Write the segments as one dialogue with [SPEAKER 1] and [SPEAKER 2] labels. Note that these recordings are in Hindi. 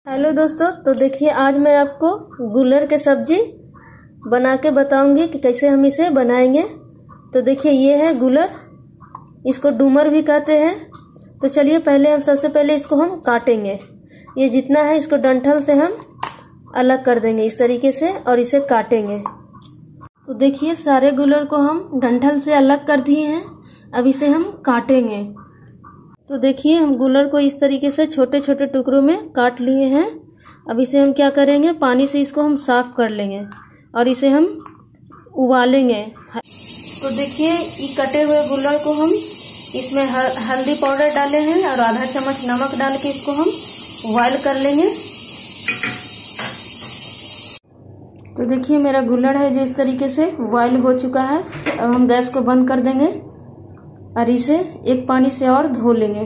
[SPEAKER 1] हेलो दोस्तों, तो देखिए आज मैं आपको गुलर के सब्जी बना के बताऊंगी कि कैसे हम इसे बनाएंगे। तो देखिए ये है गुलर, इसको डूमर भी कहते हैं। तो चलिए पहले हम सबसे पहले इसको हम काटेंगे। ये जितना है इसको डंठल से हम अलग कर देंगे इस तरीके से और इसे काटेंगे। तो देखिए सारे गुलर को हम डंठल से अलग कर दिए हैं, अब इसे हम काटेंगे। तो देखिए हम गुलर को इस तरीके से छोटे छोटे टुकड़ों में काट लिए हैं। अब इसे हम क्या करेंगे, पानी से इसको हम साफ कर लेंगे और इसे हम उबालेंगे। तो देखिए ये कटे हुए गुलर को हम इसमें हल्दी पाउडर डाले हैं और आधा चम्मच नमक डाल के इसको हम बॉयल कर लेंगे। तो देखिए मेरा गुलर है जो इस तरीके से बॉयल हो चुका है। अब हम गैस को बंद कर देंगे और इसे एक पानी से और धो लेंगे।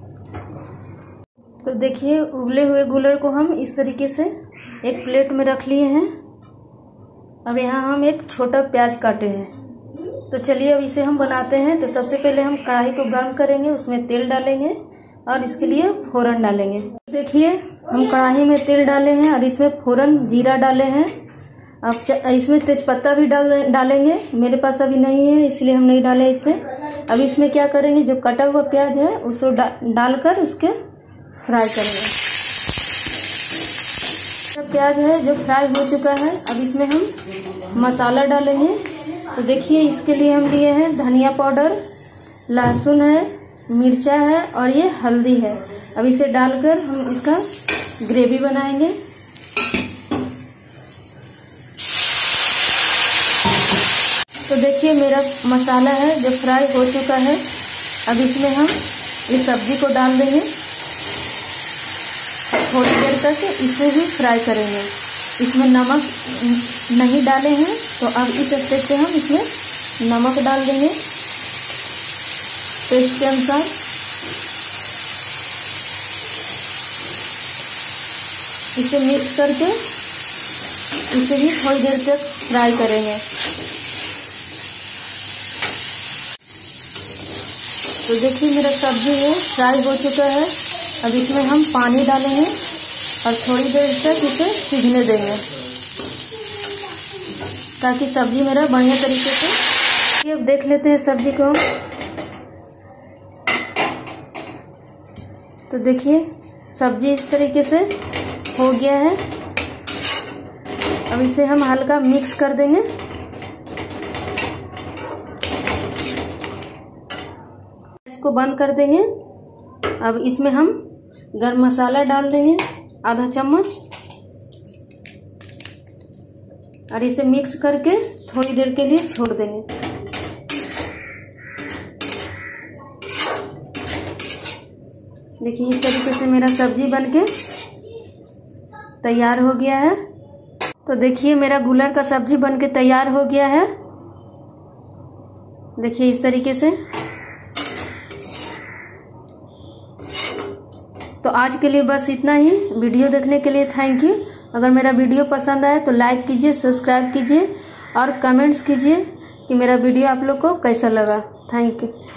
[SPEAKER 1] तो देखिए उबले हुए गुलर को हम इस तरीके से एक प्लेट में रख लिए हैं। अब यहाँ हम एक छोटा प्याज काटे हैं। तो चलिए अब इसे हम बनाते हैं। तो सबसे पहले हम कढ़ाई को गर्म करेंगे, उसमें तेल डालेंगे और इसके लिए फोरन डालेंगे। देखिए हम कढ़ाई में तेल डाले हैं और इसमें फोरन जीरा डाले हैं। अब इसमें तेजपत्ता भी डालेंगे, मेरे पास अभी नहीं है इसलिए हम नहीं डाले इसमें। अब इसमें क्या करेंगे, जो कटा हुआ प्याज है उसको डालकर उसके फ्राई करेंगे। प्याज है जो फ्राई हो चुका है, अब इसमें हम मसाला डालेंगे। तो देखिए इसके लिए हम लिए हैं धनिया पाउडर, लहसुन है, मिर्चा है और ये हल्दी है। अब इसे डालकर हम इसका ग्रेवी बनाएंगे। तो देखिए मेरा मसाला है जो फ्राई हो चुका है। अब इसमें हम इस सब्जी को डाल देंगे। थोड़ी देर तक इसे भी फ्राई करेंगे। इसमें नमक नहीं डाले हैं तो अब इस स्टेज पे हम इसमें नमक डाल देंगे टेस्ट के अनुसार। इसे मिक्स करके इसे भी थोड़ी देर तक फ्राई करेंगे। तो देखिए मेरा सब्जी है फ्राई हो चुका है। अब इसमें हम पानी डालेंगे और थोड़ी देर तक इसे सिझने देंगे ताकि सब्जी मेरा बढ़िया तरीके से। अब देख लेते हैं सब्जी को हम। तो देखिए सब्जी इस तरीके से हो गया है। अब इसे हम हल्का मिक्स कर देंगे। इसको बंद कर देंगे। अब इसमें हम गरम मसाला डाल देंगे आधा चम्मच और इसे मिक्स करके थोड़ी देर के लिए छोड़ देंगे। देखिए इस तरीके से मेरा सब्जी बनके तैयार हो गया है। तो देखिए मेरा गुलर का सब्जी बनके तैयार हो गया है। देखिए इस तरीके से। तो आज के लिए बस इतना ही। वीडियो देखने के लिए थैंक यू। अगर मेरा वीडियो पसंद आए तो लाइक कीजिए, सब्सक्राइब कीजिए और कमेंट्स कीजिए कि मेरा वीडियो आप लोग को कैसा लगा। Thank you.